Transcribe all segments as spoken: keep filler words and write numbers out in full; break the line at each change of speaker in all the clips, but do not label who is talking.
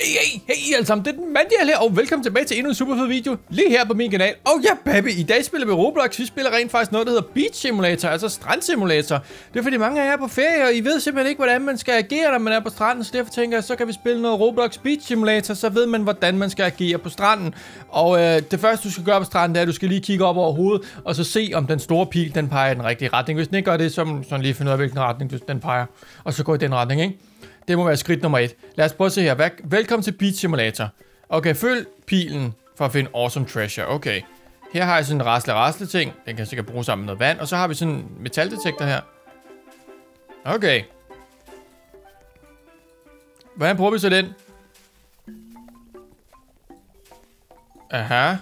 Hey, hey, hey alle sammen, det er den Mandial her, og velkommen tilbage til endnu en super fed video, lige her på min kanal. Og ja, baby, i dag spiller vi Roblox. Vi spiller rent faktisk noget, der hedder Beach Simulator, altså strandsimulator. Det er fordi mange af jer er på ferie, og I ved simpelthen ikke, hvordan man skal agere, når man er på stranden. Så derfor tænker jeg, så kan vi spille noget Roblox Beach Simulator, så ved man, hvordan man skal agere på stranden. Og øh, det første, du skal gøre på stranden, det er, at du skal lige kigge op over hovedet, og så se, om den store pil, den peger i den rigtige retning. Hvis den ikke gør det, så sådan lige finde ud af, hvilken retning den peger. Og så gå i den retning, ikke? Det må være skridt nummer et. Lad os prøve at se her. Velkommen til Beach Simulator. Okay, følg pilen for at finde awesome treasure. Okay. Her har jeg sådan en rasle-rasle ting. Den kan sikkert bruge sammen med noget vand. Og så har vi sådan en metaldetektor her. Okay. Hvordan bruger vi så den? Aha.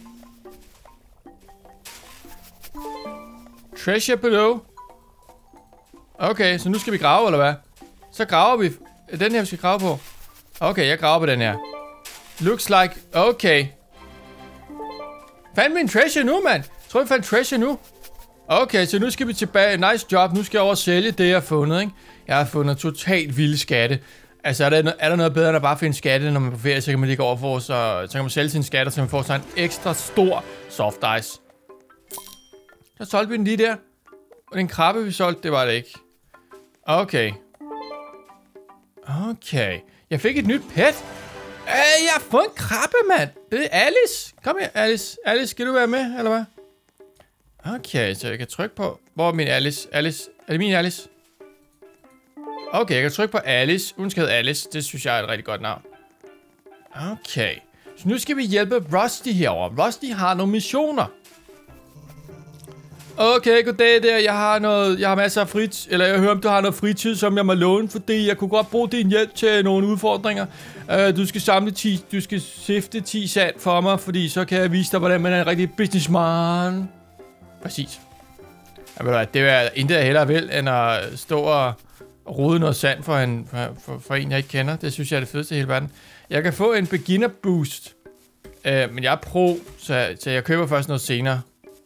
Treasure below. Okay, så nu skal vi grave, eller hvad? Så graver vi... Den her, vi skal grave på. Okay, jeg graver på den her. Looks like... Okay. Fandt vi en treasure nu, mand? Tror vi fandt treasure nu? Okay, så nu skal vi tilbage. Nice job. Nu skal jeg over sælge det, jeg har fundet, ikke? Jeg har fundet totalt vilde skatte. Altså, er der, er der noget bedre end at bare finde skatte, når man er på ferie? Så kan man lige gå over for, så, så kan man sælge sine skatter, så man får sådan en ekstra stor soft ice. Så solgte vi den lige der. Og den krabbe, vi solgte, det var det ikke. Okay. Okay. Jeg fik et nyt pet. Øh, jeg har fået en krabbe, mand. Det er Alice. Kom her, Alice. Alice, skal du være med, eller hvad? Okay, så jeg kan trykke på... Hvor er min Alice? Alice? Er det min Alice? Okay, jeg kan trykke på Alice. Hun skal hedde Alice. Det synes jeg er et rigtig godt navn. Okay. Så nu skal vi hjælpe Rusty herovre. Rusty har nogle missioner. Okay, goddag der. Jeg har noget, jeg har masser af fritid, eller jeg hører, om du har noget fritid, som jeg må låne, fordi jeg kunne godt bruge din hjælp til nogle udfordringer. Uh, du skal samle ti, du skal sifte ti sand for mig, fordi så kan jeg vise dig, hvordan man er en rigtig businessman. Præcis. Jamen, det er intet hellere vel, end at stå og rode noget sand for en, for, for, for en, jeg ikke kender. Det synes jeg er det fedeste i hele verden. Jeg kan få en beginner boost, uh, men jeg er pro, så, så jeg køber først noget senere.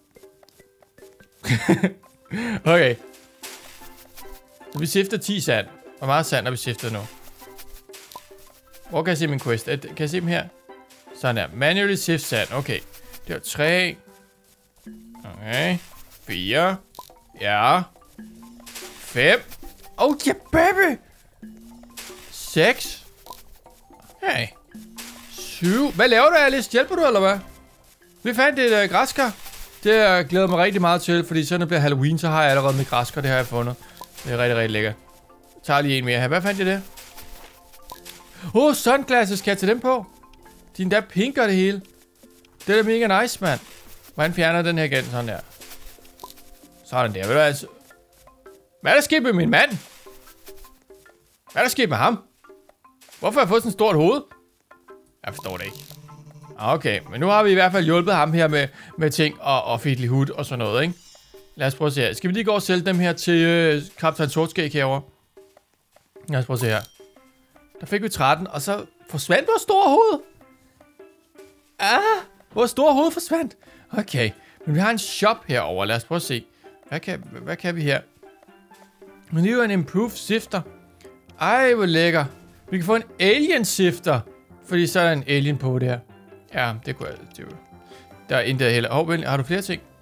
Okay. Så vi sifter ti sand. Hvor meget sand har vi siftet nu? Hvor kan jeg se min quest? Kan jeg se dem her? Sådan der. Manually sift sand. Okay. Det var tre. Okay. Fire. Ja. Fem. Oh yeah, baby! Seks. Okay. Syv. Hvad laver du, Alice? Hjælper du, eller hvad? Vi fandt et uh, græskar. Det jeg glæder mig rigtig meget til, fordi så når det bliver Halloween, så har jeg allerede mit græsker, det har jeg fundet. Det er rigtig, rigtig lækkert. Jeg tager lige en mere her. Hvad fandt jeg det? Åh, oh, sunglasses, kan jeg tage dem på? De er endda pink og det hele. Det er da mega nice, mand. Hvordan fjerner den her igen? Sådan der. Sådan der. Ved du altså... Hvad er der sket med min mand? Hvad er der sket med ham? Hvorfor har jeg fået sådan et stort hoved? Jeg forstår det ikke. Okay, men nu har vi i hvert fald hjulpet ham her med, med ting og, og fiddly hood og sådan noget, ikke? Lad os prøve at se her. Skal vi lige gå og sælge dem her til øh, Kaptajn Sortskæg herovre? Lad os prøve at se her. Der fik vi tretten, og så forsvandt vores store hoved. Ah, vores store hoved forsvandt. Okay, men vi har en shop herovre. Lad os prøve at se. Hvad kan, hvad kan vi her? Men det er jo en improved sifter. Ej, hvor lækker. Vi kan få en alien sifter, fordi så er der en alien på det her. Ja, det kunne jeg... Det, der er intet heller. Hov, vel, har du flere ting?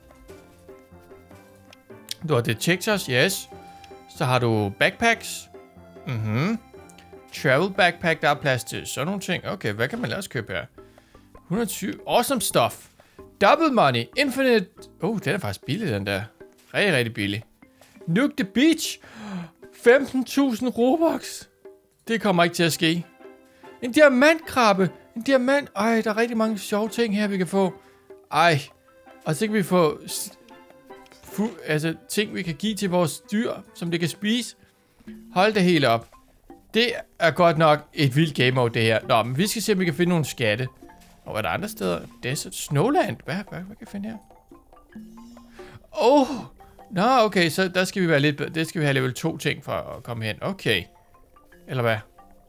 Du har detectors, yes. Så har du backpacks. Mhm. Travel backpack, der er plads til sådan nogle ting. Okay, hvad kan man ellers købe her? et hundrede og tyve. Awesome stuff. Double money. Infinite... Oh, den er faktisk billig, den der. Rigtig, rigtig billig. Nuke the beach. femten tusind Robux. Det kommer ikke til at ske. En diamantkrabbe. En diamant. Ej, der er rigtig mange sjove ting her, vi kan få. Ej. Og så kan vi få... Altså, ting, vi kan give til vores dyr, som det kan spise. Hold det hele op. Det er godt nok et vildt game mode, det her. Nå, men vi skal se, om vi kan finde nogle skatte. Og hvad er der andre steder? Desert Snowland. Hvad, hvad, hvad kan jeg finde her? Åh. Oh. Nå, okay, så der skal vi være lidt... Det skal vi have level to ting for at komme hen. Okay. Eller hvad?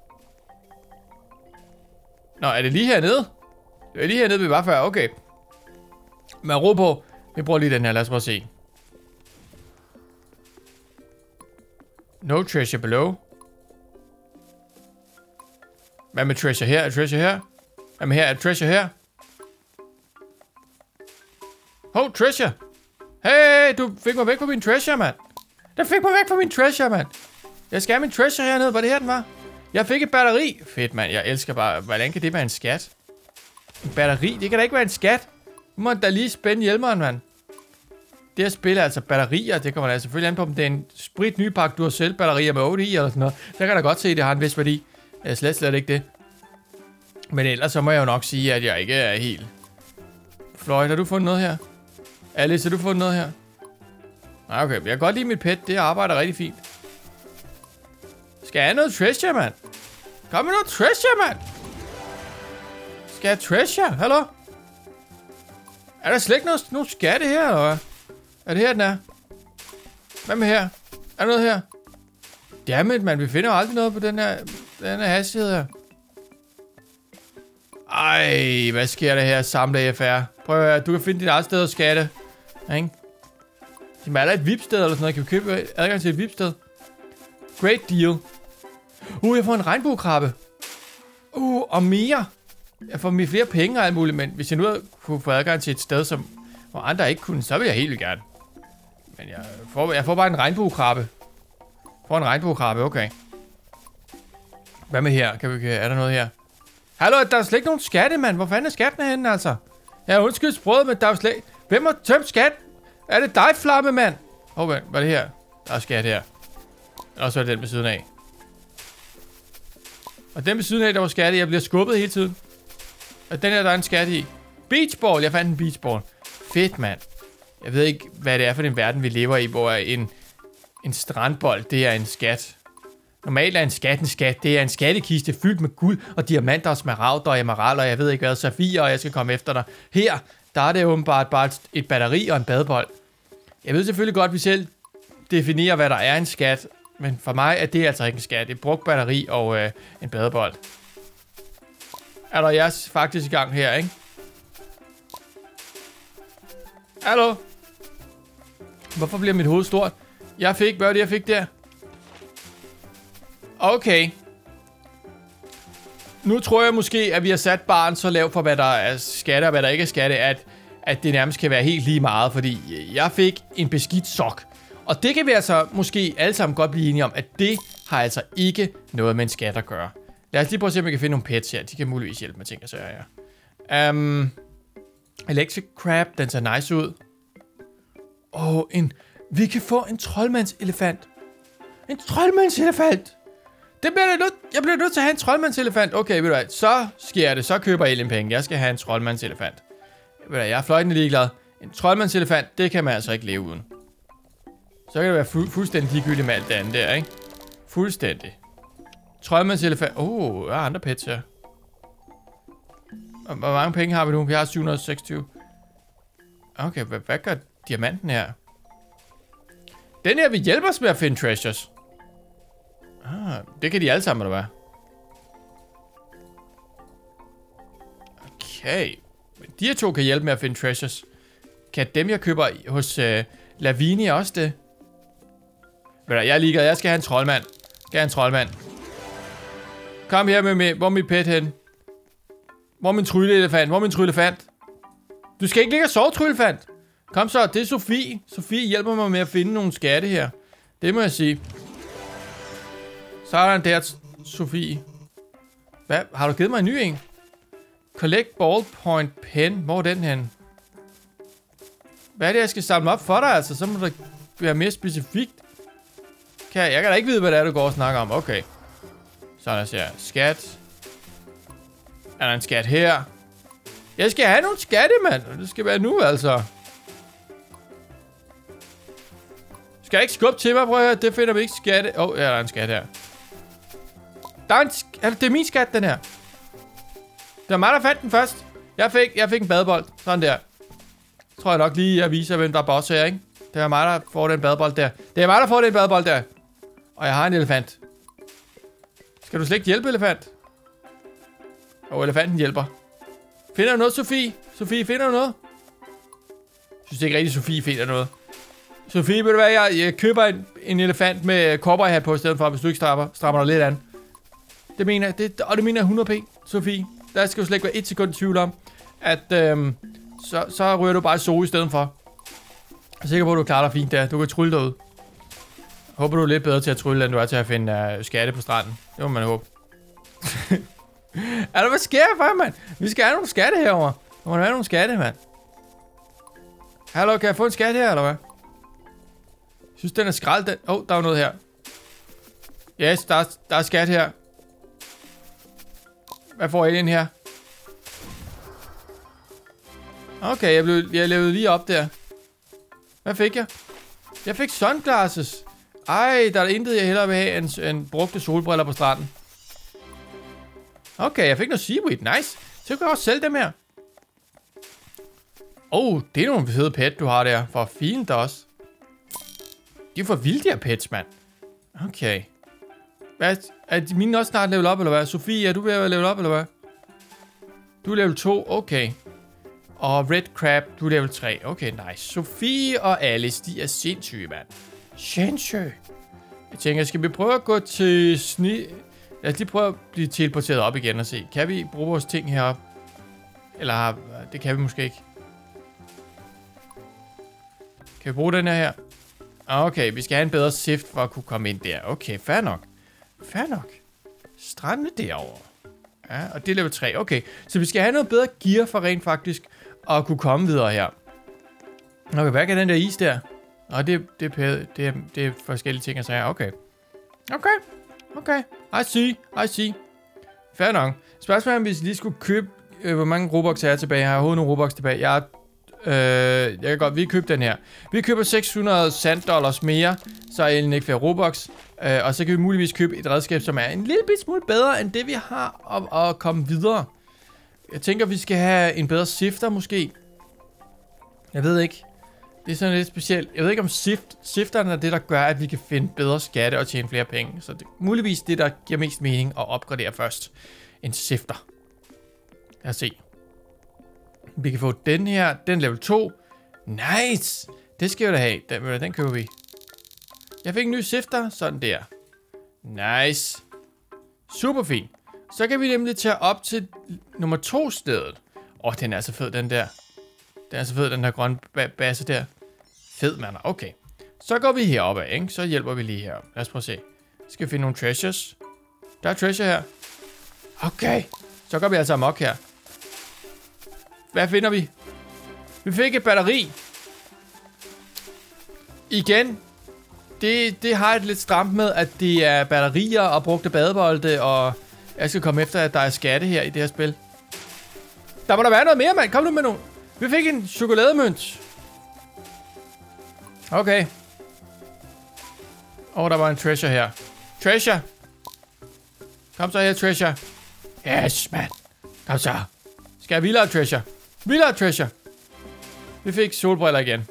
Nå, er det lige hernede? Det er lige hernede, vi var før. Okay. Men ro på. Vi bruger lige den her. Lad os prøve at se. No treasure below. Hvad med treasure her? Er treasure her? Hvad med her? Er treasure her? Hov, treasure! Hey, du fik mig væk fra min treasure, mand! Den fik mig væk fra min treasure, mand! Jeg skal have min treasure hernede. Var det her, den var? Jeg fik et batteri. Fedt, mand. Jeg elsker bare... Hvordan kan det være en skat? En batteri? Det kan da ikke være en skat. Nu må da lige spænde hjelmeren, mand. Det her spil er altså batterier. Det kommer da selvfølgelig an på, om det er en sprit ny pakke, du har selv batterier med otte i eller sådan noget. Så kan jeg da godt se, at det har en vis værdi. Jeg er slet, slet ikke det. Men ellers så må jeg jo nok sige, at jeg ikke er helt... Floyd, har du fundet noget her? Alice, har du fundet noget her? Nej, okay. Jeg kan godt lide mit pet. Det arbejder rigtig fint. Skal jeg have noget treasure, mand? Kom med noget treasure, mand! Skal jeg have treasure? Hallo? Er der slet ikke noget, nogen skatte her, eller hvad? Er det her, den er? Hvad med her? Er der noget her? Dammit, man. Vi finder jo aldrig noget på den her, den her hastighed her. Ej, hvad sker der her? Samle F R. Prøv at høre. Du kan finde dit eget sted og skatte. Ikke? De er der et V I P-sted eller sådan noget. Kan vi købe adgang til et V I P-sted? Great deal. Uh, jeg får en regnbuekrabbe. Uh, og mere. Jeg får mere flere penge og alt muligt, men hvis jeg nu kunne få adgang til et sted, som, hvor andre ikke kunne, så vil jeg helt vildt gerne. Men jeg får, jeg får bare en regnbuekrabbe. Får en regnbuekrabbe, okay. Hvad med her? Kan vi, er der noget her? Hallo, der er slet ikke nogen skatte, mand. Hvor fanden er skatten henne, altså? Jeg har undskyld sproget, men der er slet... Hvem har tømt skat? Er det dig, flamme, mand? Åh, oh, hvad er det her? Der er skat her. Og så er det den ved siden af. Og den ved siden af, der var skatte. Jeg bliver skubbet hele tiden. Og den her, der er en skatte i. Beachball. Jeg fandt en beachball. Fedt, mand. Jeg ved ikke, hvad det er for den verden, vi lever i, hvor en, en strandbold, det er en skat. Normalt er en skat en skat. Det er en skattekiste fyldt med guld og diamanter og smaragder og emeralder, og jeg ved ikke hvad, safirer, og jeg skal komme efter dig. Her, der er det åbenbart bare et batteri og en badebold. Jeg ved selvfølgelig godt, at vi selv definerer, hvad der er en skat, men for mig er det altså ikke en skat. Det er et brugt batteri og øh, en badebold. Er der jeg faktisk i gang her, ikke? Hallo? Hvorfor bliver mit hoved stort? Jeg fik, hvad var det, jeg fik der? Okay. Nu tror jeg måske, at vi har sat barn så lavt for, hvad der er skatte og hvad der ikke er skatte, at, at det nærmest kan være helt lige meget, fordi jeg fik en beskidt sok. Og det kan vi altså måske alle sammen godt blive enige om, at det har altså ikke noget med en skat at gøre. Lad os lige prøve at se, om vi kan finde nogle pets her. De kan muligvis hjælpe med ting og sager, ja. Um, Electric Crab, den ser nice ud. Åh, oh, en... Vi kan få en troldmandselefant. En troldmandselefant! Det bliver jeg nødt... Jeg bliver nødt til at have en troldmandselefant. Okay, ved du hvad? Så sker det. Så køber jeg en penge. Jeg skal have en troldmandselefant. Ved du hvad? Jeg er fløjtende ligeglad. En troldmandselefant, det kan man altså ikke leve uden. Så kan det være fu fuldstændig ligegyldigt med alt det andet der, ikke? Fuldstændig. Troldmandselefant. Åh, oh, der er andre pets her. Hvor mange penge har vi nu? Vi har syv hundrede og seksogtyve. Okay, hvad, hvad gør diamanten her? Den her vil hjælpe os med at finde treasures. Ah, det kan de alle sammen, eller hvad? Okay. De her to kan hjælpe med at finde treasures. Kan dem, jeg køber hos uh, Lavini også det? Ved du, jeg er ligeglad. Jeg skal have en troldmand. Jeg skal have en troldmand. Kom her med mig. Hvor er mit pet hen? Hvor er min trylleelefant? Hvor er min trylleelefant? Du skal ikke ligge og sove, trylleelefant. Kom så, det er Sofie. Sofie hjælper mig med at finde nogle skatte her. Det må jeg sige. Så er der en der, Sofie. Hvad? Har du givet mig en ny en? Collect ballpoint pen. Hvor er den hen? Hvad er det, jeg skal samle op for dig, altså? Så må det være mere specifikt. Kan jeg, jeg kan da ikke vide, hvad det er, du går og snakker om. Okay. Så der ser skat. Er der en skat her? Jeg skal have nogle skatte, mand. Det skal være nu, altså. Skal jeg ikke skubbe til mig, prøv at høre? Det finder vi ikke skatte. Åh, oh, ja, der er en skat her. Der er en sk- det er min skat, den her. Det var mig, der fandt den først. Jeg fik, jeg fik en badebold. Sådan der. Tror jeg nok lige, jeg viser, hvem der er boss her, ikke? Det er mig, der får den badebold der. Det er mig, der får den badebold der. Og jeg har en elefant. Skal du slet ikke hjælpe, elefant? Og elefanten hjælper. Finder du noget, Sofie? Sofie, finder du noget? Jeg synes ikke rigtig, Sofie finder noget. Sofie, ved du hvad? Jeg, jeg køber en, en elefant med cowboyhat på, i stedet for, hvis du ikke strammer, strammer dig lidt an. Det mener jeg, det, og det mener jeg hundrede p, Sofie. Der skal jo slet ikke være et sekund tvivl om, at øhm, så, så ryger du bare i sol i stedet for. Jeg er sikker på, at du klarer dig fint der. Du kan trylle derude. Jeg håber, du er lidt bedre til at trylle, end du er til at finde uh, skatte på stranden. Det må man håbe. Er der, hvad sker der for, mand? Vi skal have nogle skatte herovre. Der må der være nogle skatte, mand. Hallo, kan jeg få en skat her, eller hvad? Jeg synes, den er skrald, den. Åh, oh, der er noget her. Yes, der er, der er skat her. Hvad får jeg ind her? Okay, jeg, blev, jeg levede lige op der. Hvad fik jeg? Jeg fik sunglasses. Ej, der er intet, jeg hellere vil have end, end brugte solbriller på stranden. Okay, jeg fik noget seaweed. Nice. Så kan jeg også sælge dem her. Oh, det er nogle fede pet, du har der. For fint der også. De er for vilde, de her pets, mand. Okay. Hvad, er de mine også snart level op, eller hvad? Sofie, er du ved at level op, eller hvad? Du er level to, okay. Og Red Crab, du er level tre. Okay, nice. Sofie og Alice, de er sindssyge, mand. Sindssyge. Jeg tænker, skal vi prøve at gå til sni... Lad os lige prøve at blive teleporteret op igen og se. Kan vi bruge vores ting heroppe? Eller, det kan vi måske ikke. Kan vi bruge den her her? Okay, vi skal have en bedre shift for at kunne komme ind der. Okay, fair nok. Fair nok. Strande derovre. Ja, og det er level tre. Okay, så vi skal have noget bedre gear for rent faktisk at kunne komme videre her. Okay, hvad kan den der is der? Nå, det, det, er, det, er, det er forskellige ting at sige. Okay. Okay. Okay. I see. I see. Fair nok. Spørgsmålet er, om vi lige skulle købe... Øh, hvor mange Robux er jeg tilbage? Jeg har overhovedet nogle Robux tilbage. Jeg, øh, jeg kan godt... Vi køber den her. Vi køber seks hundrede sand dollars mere. Så er egentlig ikke flere Robux. Øh, og så kan vi muligvis købe et redskab, som er en lille bit smule bedre, end det vi har. Og, og komme videre. Jeg tænker, vi skal have en bedre shifter måske. Jeg ved ikke. Det er sådan lidt specielt. Jeg ved ikke, om shift, shifteren er det, der gør, at vi kan finde bedre skatte og tjene flere penge. Så det er muligvis det, der giver mest mening at opgradere først. En shifter. Lad os se. Vi kan få den her. Den level to. Nice! Det skal vi da have. Den, den køber vi. Jeg fik en ny shifter. Sådan der. Nice. Super fint. Så kan vi nemlig tage op til nummer to stedet. Åh, oh, den er så fed, den der. Den er så fed, den der grønne base der. Fed, mand. Okay. Så går vi heroppe af, ikke? Så hjælper vi lige her. Lad os prøve at se. Skal vi finde nogle treasures? Der er treasure her. Okay. Så går vi altså amok her. Hvad finder vi? Vi fik et batteri. Igen. Det, det har et lidt stramt med, at det er batterier og brugte badebolde, og jeg skal komme efter, at der er skatte her i det her spil. Der må der være noget mere, mand. Kom nu med nogle. Vi fik en chokolademønt. Okay. Og oh, der var en treasure her. Treasure. Kom så her, treasure. Yes, man. Kom så. Skal jeg vildere treasure? Vildere treasure. Vi fik solbriller igen.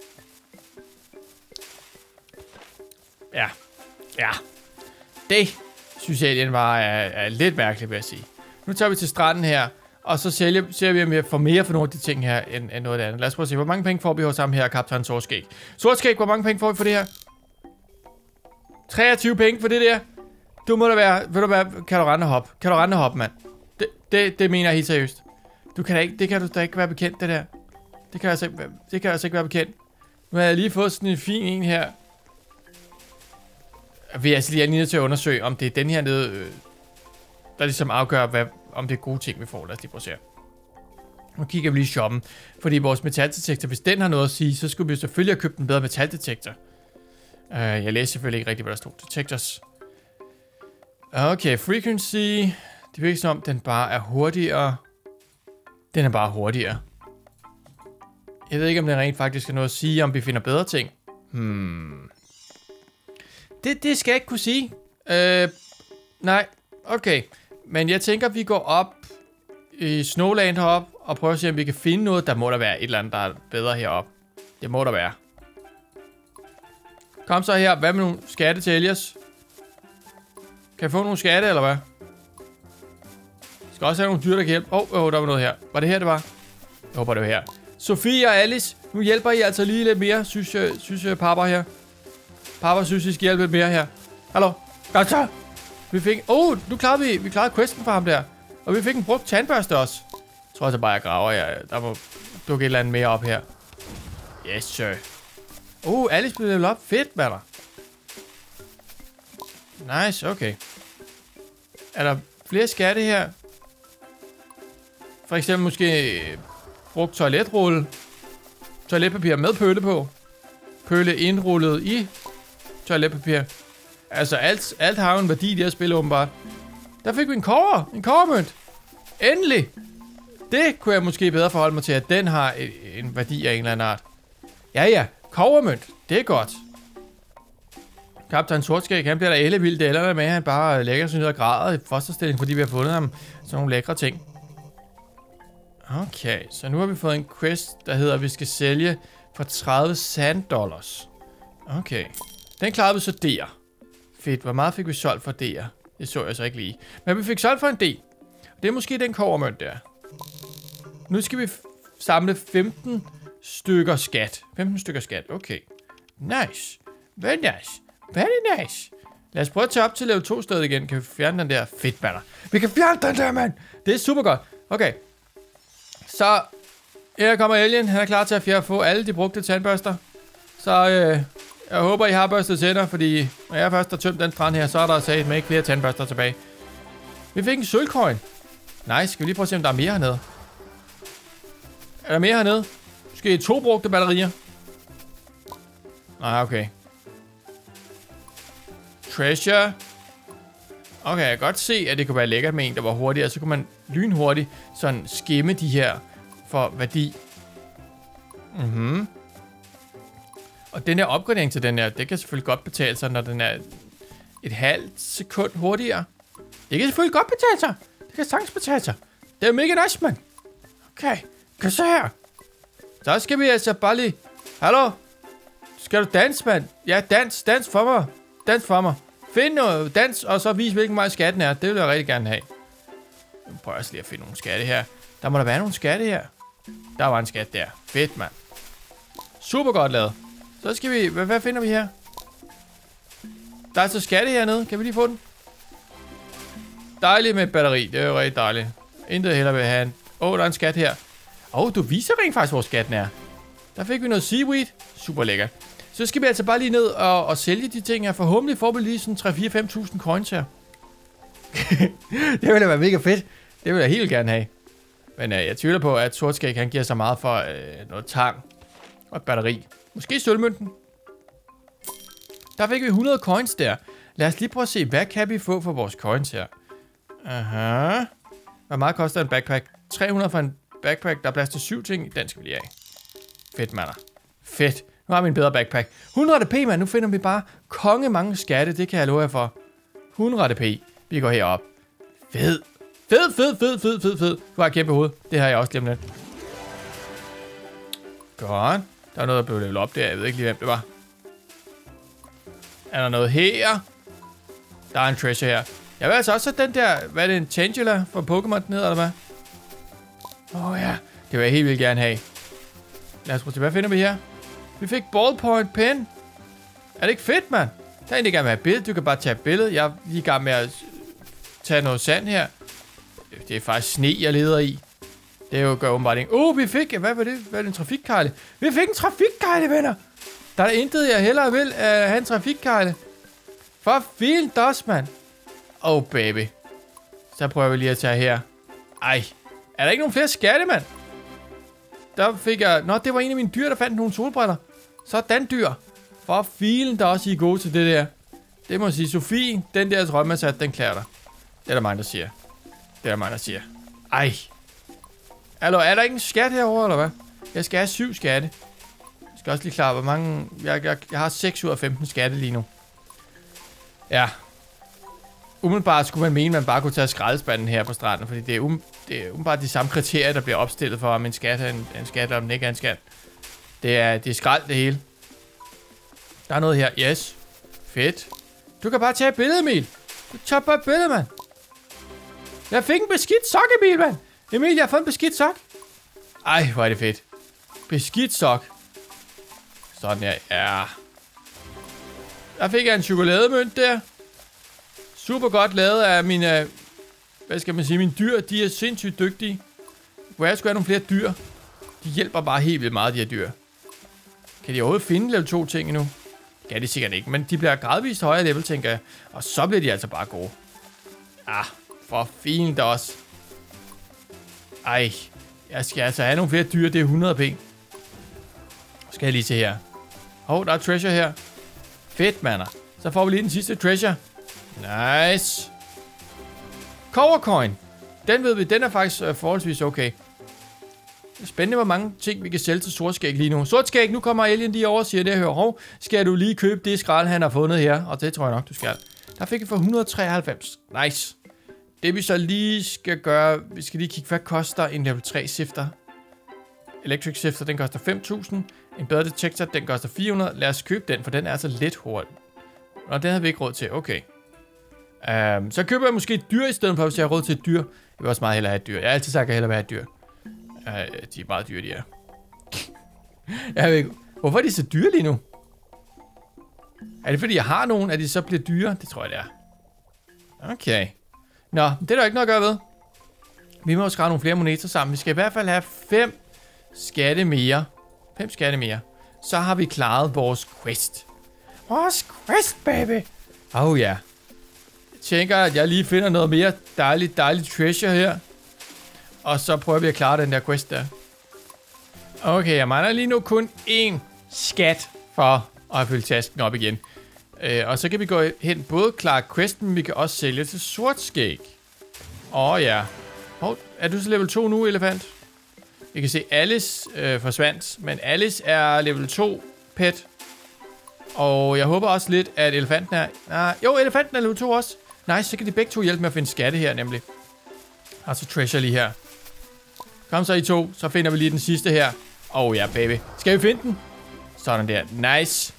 Ja. Ja. Det synes jeg, den var er, er lidt mærkeligt, vil jeg sige. Nu tager vi til stranden her. Og så sælger, ser vi, om vi får mere for nogle af de ting her, end, end noget andet. Lad os prøve at se, hvor mange penge får vi hos ham her, Kaptajn Sortskæg. Sortskæg, hvor mange penge får vi for det her? treogtyve penge for det der. Du må da være, ved du hvad, kan du rende hop? Kan du rende hop, mand? Det, det, det mener jeg helt seriøst. Du kan da ikke, det kan du da ikke være bekendt, det der. Det kan altså ikke, det kan altså ikke være bekendt. Nu har jeg lige fået sådan en fin en her. Vi er altså lige nødt til at undersøge, om det er den her nede, øh, der ligesom afgør, hvad, om det er gode ting, vi får. Lad os lige prøve at se. Nu kigger vi lige i shoppen. Fordi vores metaldetektor, hvis den har noget at sige, så skulle vi selvfølgelig have købt en bedre metaldetektor. Uh, jeg læser selvfølgelig ikke rigtigt, hvad der stod. Detectors. Okay, frequency. Det virker som om, den bare er hurtigere. Den er bare hurtigere. Jeg ved ikke, om den rent faktisk har noget at sige, om vi finder bedre ting. Hmm. Det, det skal jeg ikke kunne sige. Uh, nej, okay. Men jeg tænker, vi går op i Snowland heroppe og prøver at se, om vi kan finde noget. Der må der være et eller andet, der er bedre heroppe. Det må der være. Kom så her. Hvad med nogle skatte til Elias? Kan jeg få nogle skatte, eller hvad? Jeg skal også have nogle dyr, der kan hjælpe. Åh, oh, oh, der var noget her. Var det her, det var? Jeg håber, det var her. Sofie og Alice, nu hjælper I altså lige lidt mere, synes jeg, synes jeg, Papa her. Papa synes, I skal hjælpe lidt mere her. Hallo? Kom så! Vi fik... Åh, oh, nu klarede vi... Vi klarede questen for ham der. Og vi fik en brugt tandbørste også. Jeg tror også bare, jeg graver. Ja, der må dukke et eller andet mere op her. Yes, sir. Oh, Alice blev level op. Fedt, mander. Nice, okay. Er der flere skatte her? For eksempel måske brugt toiletrulle. Toiletpapir med pøle på. Pøle indrullet i toiletpapir. Altså, alt, alt har jo en værdi i det her spil, åbenbart. Der fik vi en kover. En kovermønt. Endelig. Det kunne jeg måske bedre forholde mig til, at den har en værdi af en eller anden art. Ja, ja. Kovermønt. Det er godt. Kaptajn Sortskæg, han bliver da ellevild. Det eller med, at han bare lægger sig ned og græder i fosterstilling, fordi vi har fundet ham sådan nogle lækre ting. Okay, så nu har vi fået en quest, der hedder, at vi skal sælge for tredive sand dollars. Okay. Den klarede vi så der. Fedt. Hvor meget fik vi solgt for der? Det så jeg så ikke lige. Men vi fik solgt for en del. Det er måske den kovermønt der. Nu skal vi samle femten stykker skat. femten stykker skat. Okay. Nice. Very nice. Very nice. Lad os prøve at tage op til level to stedet igen. Kan vi fjerne den der? Fedt, mander. Vi kan fjerne den der, mand. Det er super godt. Okay. Så her kommer Alien. Han er klar til at fjerne, få alle de brugte tandbørster. Så øh, jeg håber, I har børstet tænder, fordi når jeg først har tømt den strand her, så er der sagt med ikke flere tandbørster tilbage. Vi fik en sølvcoin. Nice. Skal vi lige prøve at se, om der er mere hernede? Er der mere hernede? Måske to brugte batterier. Nej, okay. Treasure. Okay, jeg kan godt se, at det kunne være lækkert med en, der var hurtigere. Så kunne man lynhurtigt sådan skimme de her for værdi. Mhm. Og den her opgradering til den her, det kan selvfølgelig godt betale sig, når den er et halvt sekund hurtigere. Det kan selvfølgelig godt betale sig. Det kan sagtens betale sig. Det er mega nice, man. Okay, kan se her. Så skal vi altså bare lige... Hallo? Skal du danse, mand? Ja, dans. Dans for mig. Dans for mig. Find noget dans, og så vis, hvilken vej skatten er. Det vil jeg rigtig gerne have. Jeg prøver også lige at finde nogle skatte her. Der må der være nogle skatte her. Der var en skat der. Fedt, mand. Super godt lavet. Så skal vi... Hvad, hvad finder vi her? Der er altså skatte hernede. Kan vi lige få den? Dejligt med batteri. Det er jo rigtig dejligt. Intet heller vil have en... Åh, oh, der er en skat her. Åh, oh, du viser rent faktisk, hvor skatten er. Der fik vi noget seaweed. Super lækkert. Så skal vi altså bare lige ned og, og sælge de ting her. Forhåbentlig får vi lige sådan tre fire fem tusind coins her. Det ville da være mega fedt. Det vil jeg helt gerne have. Men øh, jeg tvivler på, at Sortskæg han giver så meget for øh, noget tang og et batteri. Måske sølvmønten. Der fik vi hundrede coins der. Lad os lige prøve at se, hvad kan vi få for vores coins her. Aha. Hvor meget koster en backpack? tre hundrede for en backpack. Der er plads til syv ting. Den skal vi lige have. Fedt, mander. Fedt. Nu har vi en bedre backpack. hundrede p, mand. Nu finder vi bare konge mange skatte. Det kan jeg love jer for. hundrede p. Vi går herop. Fed. Fed, fed, fed, fed, fed, fed. Du har et kæmpe hoved. Det har jeg også glemt lidt. Godt. Der er noget, der blev level op der. Jeg ved ikke lige, hvem det var. Er der noget her? Der er en treasure her. Jeg vil altså også have den der... Hvad er det? En Tangela fra Pokémon ned, eller hvad? Åh oh, ja. Det vil jeg helt vildt gerne have. Lad os prøve til. Hvad finder vi her? Vi fik ballpoint pen. Er det ikke fedt, mand? Der er egentlig gerne med et billede. Du kan bare tage et billede. Jeg er lige i gang med at tage noget sand her. Det er faktisk sne, jeg leder i. Det er jo gør åbenbart ikke. Uh, vi fik... Hvad var det? Hvad er det? En trafikkejle? Vi fik en trafikkejle, venner! Der er der intet, jeg hellere vil uh, have en trafikkejle. For filen dos, mand. Oh, baby. Så prøver vi lige at tage her. Ej. Er der ikke nogen flere skatte, mand? Der fik jeg... Nå, det var en af mine dyr, der fandt nogle solbriller. Sådan dyr. For filen, der også I er gode til det der. Det må jeg sige. Sofie, den der drømmersat, den klæder dig. Det er der mange, der siger. Det er der mange, der siger. Ej. Hallo, er der ikke en skat herovre, eller hvad? Jeg skal have syv skatte. Jeg skal også lige klare, hvor mange... Jeg, jeg, jeg har seks ud af femten skatte lige nu. Ja. Umiddelbart skulle man mene, at man bare kunne tage skraldespanden her på stranden, fordi det er, um, det er umiddelbart de samme kriterier, der bliver opstillet for, om en skat er en, en skat, og om den ikke er en skat. Det er, det er skrald, det hele. Der er noget her. Yes. Fedt. Du kan bare tage et billede, Emil. Du tager bare et billede, mand. Jeg fik en beskidt sok, Emil, mand. Emil, jeg har fået en beskidt sok. Ej, hvor er det fedt. Beskidt sok. Sådan her. Ja. Der fik jeg en chokolademønt der. Super godt lavet af mine, hvad skal man sige, mine dyr. De er sindssygt dygtige. Hvor jeg skulle have nogle flere dyr. De hjælper bare helt vildt meget, de her dyr. Kan de overhovedet finde level to ting endnu? Ja, det er sikkert ikke, men de bliver gradvist højere level, tænker jeg. Og så bliver de altså bare gode. Ah, for fint også. Ej, jeg skal altså have nogle flere dyr, det er hundrede p. Skal jeg lige se her. Hov, der er treasure her. Fedt, mander. Så får vi lige den sidste treasure. Nice. Cover coin. Den ved vi, den er faktisk uh, forholdsvis okay. Det er spændende, hvor mange ting vi kan sælge til Sortskæg lige nu. Sortskæg, nu kommer Alien lige over og siger det, jeg hører. Hov, skal du lige købe det skrald, han har fundet her? Og det tror jeg nok, du skal. Der fik vi for et hundrede og treoghalvfems. Nice. Det vi så lige skal gøre, vi skal lige kigge, hvad koster en level tre sifter? Electric sifter, den koster fem tusind. En bedre detektor, den koster fire hundrede. Lad os købe den, for den er altså lidt hurtig. Og den havde vi ikke råd til, okay. Um, så køber jeg måske et dyr i stedet for, hvis jeg har råd til et dyr. Jeg vil også meget hellere have et dyr. Jeg har altid sagt, at jeg hellere vil have et dyr. Uh, de er meget dyre, de er. Jeg ved ikke, hvorfor er de så dyre lige nu? Er det fordi, jeg har nogen, at de så bliver dyre? Det tror jeg, det er. Okay. Nå, det er der ikke noget at gøre ved. Vi må skrave nogle flere moneter sammen. Vi skal i hvert fald have fem skatte mere. Fem skatte mere. Så har vi klaret vores quest. Vores quest, baby! Oh ja. Yeah. Jeg tænker, at jeg lige finder noget mere dejligt, dejligt treasure her. Og så prøver vi at klare den der quest der. Okay, jeg mangler lige nu kun én skat for at fylde tasken op igen. Øh, og så kan vi gå hen både klare questen, men vi kan også sælge til Sortskæg. Åh oh, ja. Oh, er du så level to nu, elefant? Vi kan se, Alice øh, forsvandt, men Alice er level to pet. Og jeg håber også lidt, at elefanten er... Ah, jo, elefanten er level to også. Nice, så kan de begge to hjælpe med at finde skatte her, nemlig. Altså treasure lige her. Kom så I to, så finder vi lige den sidste her. Oh ja, baby. Skal vi finde den? Sådan der. Nice.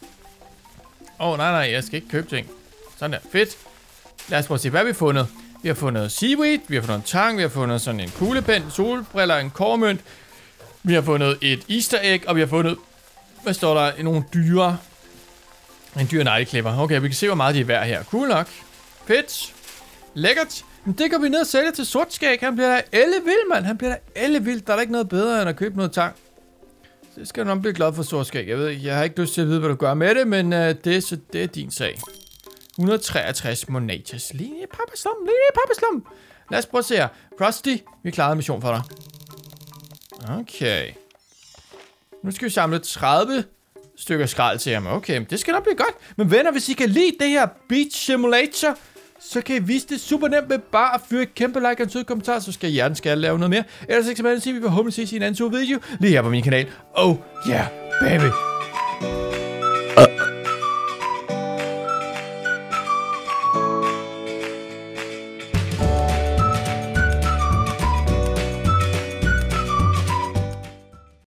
Åh, oh, nej, nej, jeg skal ikke købe ting. Sådan der. Fedt. Lad os prøve at se, hvad vi har fundet. Vi har fundet seaweed, vi har fundet en tang, vi har fundet sådan en kuglepen, solbriller, en kormønt. Vi har fundet et easter egg, og vi har fundet... Hvad står der? Nogle dyre... En dyr negleklipper. Okay, vi kan se, hvor meget de er værd her. Cool nok. Fedt. Lækkert. Men det går vi ned og sælge til Sortskæg. Han bliver da ellevild, mand. Han bliver da ellevild. Der er da ikke noget bedre, end at købe noget tang. Så det skal du nok blive glad for, Sortskæg. Jeg ved ikke, jeg har ikke lyst til at vide, hvad du gør med det, men uh, det, så det er din sag. et hundrede og treogtres monatas. Lige pappaslum, lige pappaslum. Lad os prøve at se her. Krusty, vi klarede en mission for dig. Okay. Nu skal vi samle tredive stykker skrald til ham. Okay, det skal nok blive godt. Men venner, hvis I kan lide det her Beach Simulator, så kan I vise det super nemt med bare at fyre et kæmpe like og en sød kommentar, så skal I hjertens skal lave noget mere. Ellers ikke så meget at sige, vi forhåbentlig ses i en anden video lige her på min kanal. Oh yeah, baby!